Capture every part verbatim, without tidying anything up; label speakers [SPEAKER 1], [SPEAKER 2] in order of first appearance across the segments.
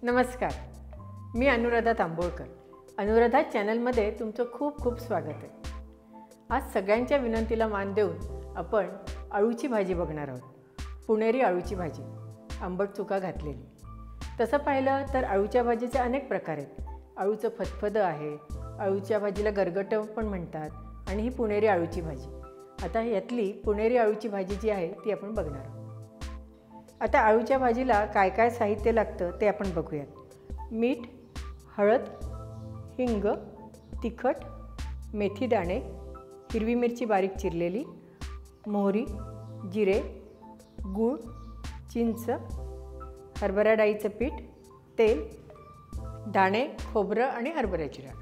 [SPEAKER 1] नमस्कार, मी अनुराधा तांबोळकर. अनुराधा चॅनलमध्ये तुमचं खूप खूप स्वागत आहे. आज सगळ्यांच्या विनंतीला मान देऊन आपण अळूची भाजी बघणार आहोत. पुणेरी अळूची भाजी, आंबट चुका घातलेली. तसं पाहिलं तर अळूच्या भाजीचे अनेक प्रकार आहेत. अळूचं फतफदं आहे, अळूच्या भाजीला गरगटं पण म्हणतात आणि ही पुणेरी अळूची भाजी. आता यातली पुणेरी अळूची भाजी जी आहे ती आपण बघणार आहोत. आता अळूच्या भाजीला काय काय साहित्य लागतं ते आपण बघूयात. मीठ, हळद, हिंग, तिखट, मेथीदाणे, हिरवी मिरची बारीक चिरलेली, मोहरी, जिरे, गूळ, चिंच, हरभरा डाळीचं पीठ, तेल, दाणे, खोबरं आणि हरभऱ्याची डाळ.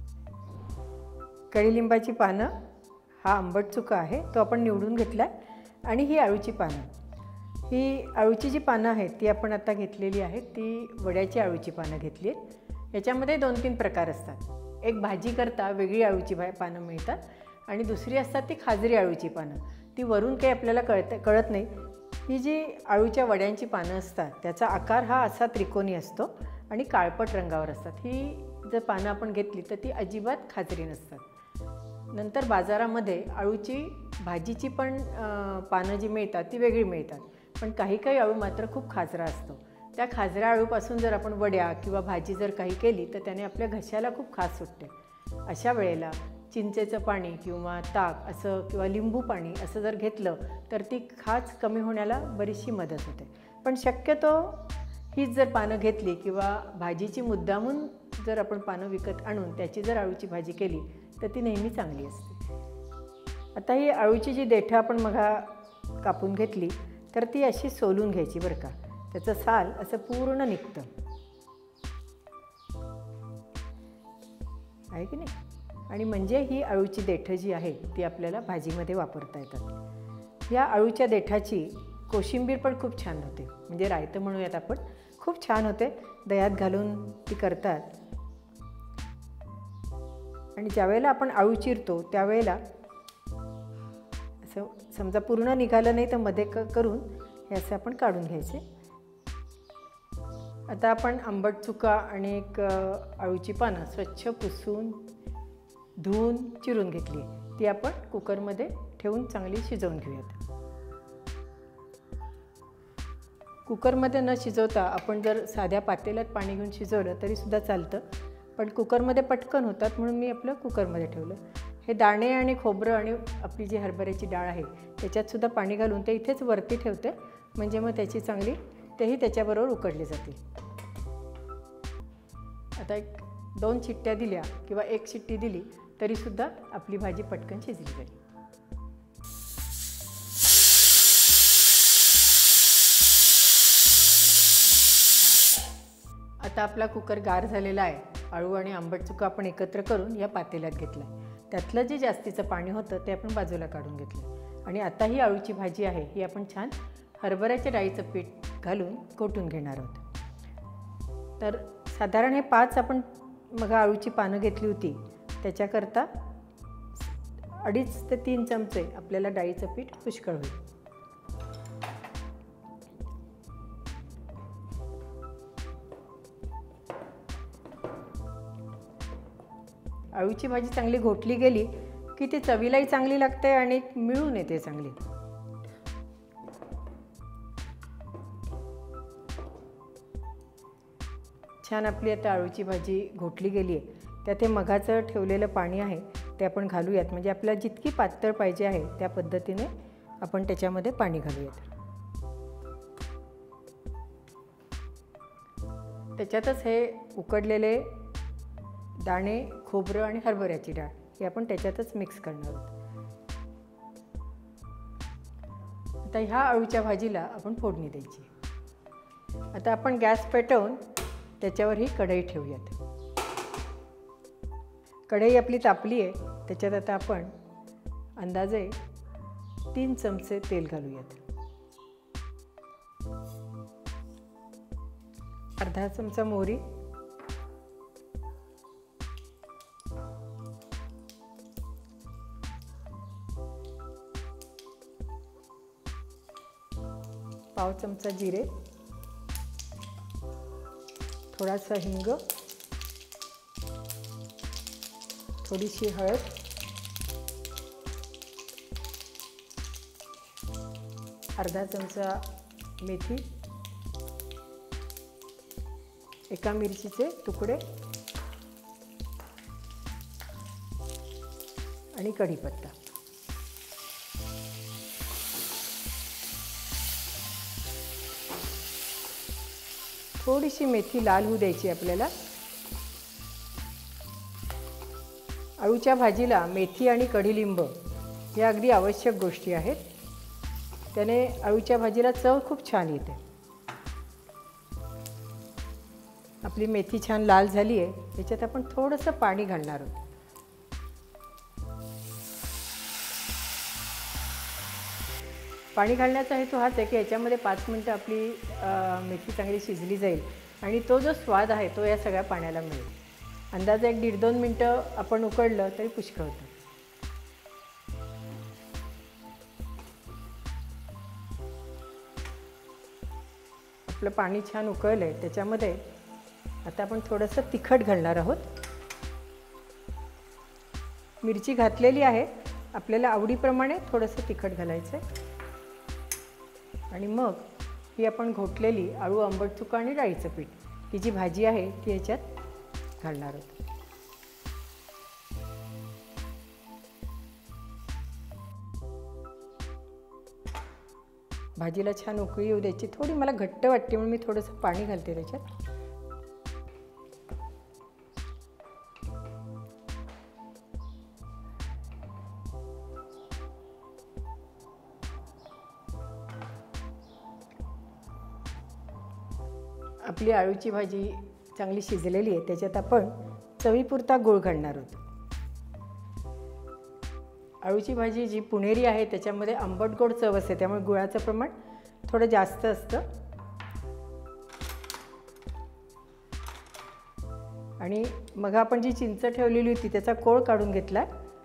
[SPEAKER 1] कढीलिंबाची पानं, हा आंबट चुका आहे तो आपण निवडून घेतला. आणि ही अळूची पानं, ही अळूची जी पानं आहेत ती आपण आता घेतलेली आहेत. ती वड्याची अळूची पानं घेतली आहेत. याच्यामध्ये दोन तीन प्रकार असतात. एक भाजी करता वेगळी अळूची भा पानं मिळतात आणि दुसरी असतात ती खाजरी अळूची पानं. ती वरून काही आपल्याला कळत कळत नाही. ही जी अळूच्या वड्यांची पानं असतात त्याचा आकार हा असा त्रिकोणी असतो आणि काळपट रंगावर असतात. ही जर पानं आपण घेतली तर ती अजिबात खाजरी नसतात. नंतर बाजारामध्ये अळूची भाजीची पण पानं जी मिळतात ती वेगळी मिळतात. पण काही काही अळू मात्र खूप खाजरा असतो. त्या खाजऱ्या अळूपासून जर आपण वड्या किंवा भाजी जर काही केली तर त्याने आपल्या घशाला खूप खाज सुटते. अशा वेळेला चिंचेचं पाणी किंवा ताक असं किंवा लिंबू पाणी असं जर घेतलं तर ती खाज कमी होण्याला बरीचशी मदत होते. पण शक्यतो हीच जर पानं घेतली किंवा भाजीची मुद्दामून जर आपण पानं विकत आणून त्याची जर अळूची भाजी केली तर ती नेहमी चांगली असते. आता ही अळूची जी देठं आपण मघा कापून घेतली तर ती अशी सोलून घ्यायची बरं का. त्याचं साल असं पूर्ण निघतं आहे की नाही. आणि म्हणजे ही अळूची देठं जी आहे ती आपल्याला भाजीमध्ये वापरता येतात. या अळूच्या देठाची कोशिंबीर पण खूप छान होते, म्हणजे रायतं म्हणूयात आपण. खूप छान होते, दह्यात घालून ती करतात. आणि ज्यावेळेला आपण अळू चिरतो त्यावेळेला असं समजा पूर्ण निघालं नाही तर मध्ये क करून हे असं आपण काढून घ्यायचे. आता आपण आंबट चुका आणि एक अळूची पानं स्वच्छ पुसून धुवून चिरून घेतली. ती आपण कुकरमध्ये ठेवून चांगली शिजवून घेऊयात. कुकरमध्ये न शिजवता आपण जर साध्या पातेल्यात पाणी घेऊन शिजवलं तरीसुद्धा चालतं, पण कुकरमध्ये पटकन होतात म्हणून मी आपलं कुकरमध्ये ठेवलं. हे दाणे आणि खोबरं आणि आपली जी हरभऱ्याची डाळ आहे त्याच्यातसुद्धा पाणी घालून ते इथेच वरती ठेवते, म्हणजे मग त्याची चांगली तेही त्याच्याबरोबर उकडले जातील. आता एक दोन शिट्ट्या दिल्या किंवा एक शिट्टी दिली तरीसुद्धा आपली भाजी पटकन शिजली जाईल. आता आपला कुकर गार झालेला आहे. अळू आणि आंबट चुका आपण एकत्र करून या पातेल्यात घेतला. त्यातलं जे जास्तीचं पाणी होतं ते आपण बाजूला काढून घेतलं. आणि आता ही अळूची भाजी आहे ही आपण छान हरभऱ्याच्या डाळीचं पीठ घालून घोटून घेणार आहोत. तर साधारण हे पाच आपण मग अळूची पानं घेतली होती त्याच्याकरता अडीच ते तीन चमचे आपल्याला डाळीचं पीठ पुष्कळ होईल. अळूची भाजी चांगली घोटली गेली की ती चवीलाही चांगली लागते आणि मिळून येते चांगली. छान आपली आता अळूची भाजी घोटली गेली आहे. त्यात हे मघाचं ठेवलेलं पाणी आहे ते आपण घालूयात. म्हणजे आपल्याला जितकी पातळ पाहिजे आहे त्या पद्धतीने आपण त्याच्यामध्ये पाणी घालूयात. त्याच्यातच हे उकडलेले दाणे, खोबरं आणि हरभऱ्याची डाळ हे आपण त्याच्यातच मिक्स करणार आहोत. आता ह्या अळूच्या भाजीला आपण फोडणी द्यायची. आता आपण गॅस पेटवून त्याच्यावर ही कढई ठेवूयात. कढई आपली तापली आहे. त्याच्यात आता आपण अंदाजे तीन चमचे तेल घालूयात. अर्धा चमचा मोहरी, पाव चमचा जिरे, थोडासा हिंग, थोडीशी हळद, अर्धा चमचा मेथी, एका मिरचीचे तुकडे आणि कढीपत्ता. थोडीशी मेथी लाल होऊ द्यायची आपल्याला. अळूच्या भाजीला मेथी आणि कढीलिंब या अगदी आवश्यक गोष्टी आहेत. त्याने अळूच्या भाजीला चव खूप छान येते. आपली मेथी छान लाल झाली आहे. त्याच्यात आपण थोडंसं पाणी घालणार आहोत. पाणी घालण्याचा हेतू हाच आहे की याच्यामध्ये पाच मिनटं आपली मेथी चांगली शिजली जाईल आणि तो जो स्वाद आहे तो या सगळ्या पाण्याला मिळेल. अंदाजे एक दीड दोन मिनटं आपण उकळलं तरी पुष्कळ होतं. आपलं पाणी छान उकळलं आहे. त्याच्यामध्ये आता आपण थोडंसं तिखट घालणार आहोत. मिरची घातलेली आहे. आपल्याला आवडीप्रमाणे थोडंसं तिखट घालायचं आहे. आणि मग ही आपण घोटलेली अळू, आंबट चुका आणि डाळीचं पीठ ही जी भाजी आहे ती याच्यात घालणार आहोत. भाजीला छान उकळी येऊ द्यायची. थोडी मला घट्ट वाटते म्हणून मी थोडंसं पाणी घालते त्याच्यात. आपली अळूची भाजी चांगली शिजलेली आहे. त्याच्यात आपण चवीपुरता गूळ घालणार आहोत. अळूची भाजी जी पुणेरी आहे त्याच्यामध्ये आंबट गोड चव असते, त्यामुळे गुळाचं प्रमाण थोडं जास्त असतं. आणि मग आपण जी चिंच ठेवलेली होती त्याचा कोळ काढून घेतला.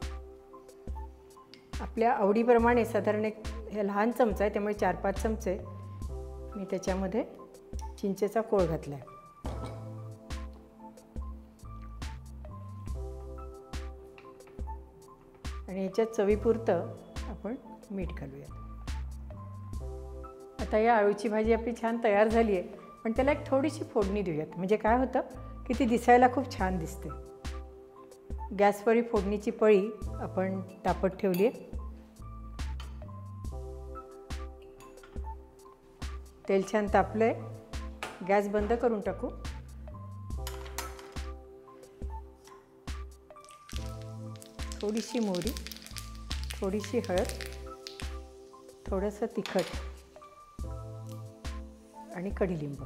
[SPEAKER 1] आपल्या आवडीप्रमाणे साधारण एक हे लहान चमचा आहे त्यामुळे चार पाच चमचे मी त्याच्यामध्ये चिंचेचा कोळ घातला आहे. आणि याच्यात चवीपुरतं आपण मीठ घालूया. आता या अळूची भाजी आपली छान तयार झाली आहे. पण त्याला एक थोडीशी फोडणी देऊयात. म्हणजे काय होतं की ती दिसायला खूप छान दिसते. गॅसवरील फोडणीची पळी आपण तापत ठेवली आहे. तेल छान तापलं आहे. गॅस बंद करून टाकू. थोडीशी मोहरी, थोडीशी हळद, थोडंसं तिखट आणि कढीलिंब.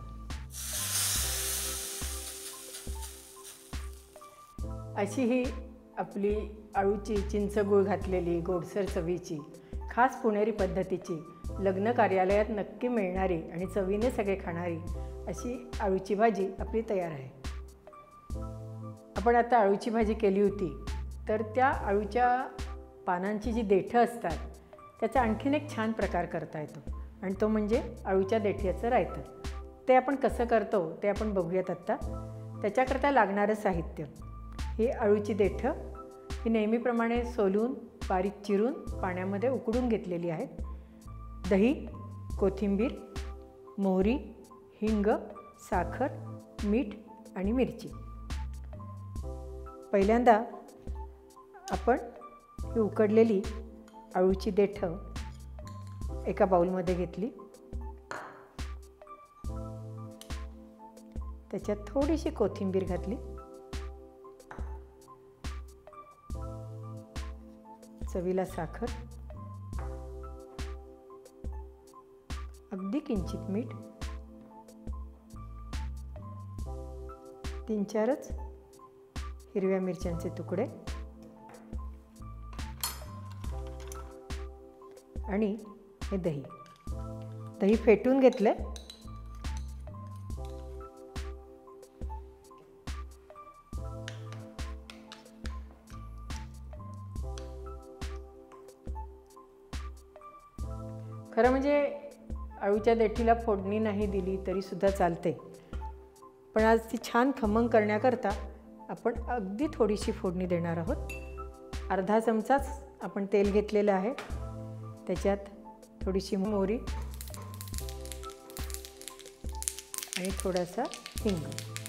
[SPEAKER 1] अशी ही आपली अळूची चिंच गूळ घातलेली गोडसर चवीची खास पुणेरी पद्धतीची लग्न कार्यालयात नक्की मिळणारी आणि चवीने सगळे खाणारी अशी अळूची भाजी आपली तयार आहे. आपण आता अळूची भाजी केली होती तर त्या अळूच्या पानांची जी देठं असतात त्याचा आणखीन एक छान प्रकार करता येतो आणि तो म्हणजे अळूच्या देठीचं रायतं. ते आपण कसं करतो ते आपण बघूयात आत्ता. त्याच्याकरता लागणारं साहित्य ही अळूची देठं ही नेहमीप्रमाणे सोलून बारीक चिरून पाण्यामध्ये उकडून घेतलेली आहेत. दही, कोथिंबीर, मोहरी, हिंग, साखर, मीठ आणि मिरची. पहिल्यांदा आपण ही उकडलेली अळूची देठं एका बाउलमध्ये घेतली. त्याच्यात थोडीशी कोथिंबीर घातली. चवीला साखर, अगदी किंचित मीठ, तीन चारच हिरव्या मिरच्यांचे तुकडे आणि हे दही. दही फेटून घेतले. खरं म्हणजे अळूच्या देठीला फोडणी नाही दिली तरी सुद्धा चालते, पण आज ती छान खमंग करण्याकरता आपण अगदी थोडीशी फोडणी देणार आहोत. अर्धा चमचाच आपण तेल घेतलेलं आहे. त्याच्यात थोडीशी मोहरी आणि थोडासा हिंग.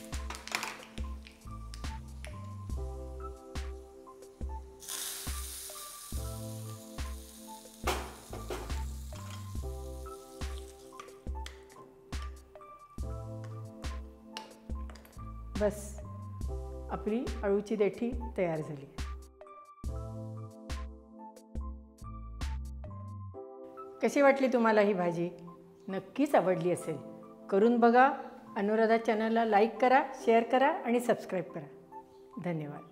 [SPEAKER 1] बस आपली अळूची देठी तयार झाली. कशी वाटली तुम्हाला ही भाजी? नक्कीच आवडली असेल. करून बघा. अनुराधा चॅनलला लाईक करा, शेअर करा आणि सबस्क्राईब करा. धन्यवाद.